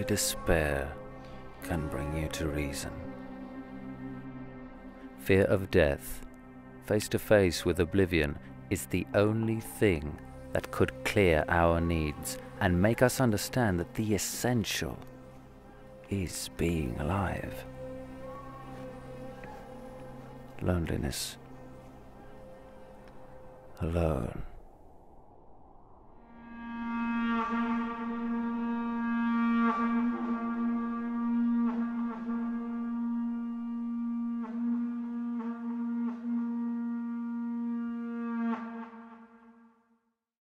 only despair can bring you to reason. Fear of death, face to face with oblivion, is the only thing that could clear our needs and make us understand that the essential is being alive. Loneliness, alone,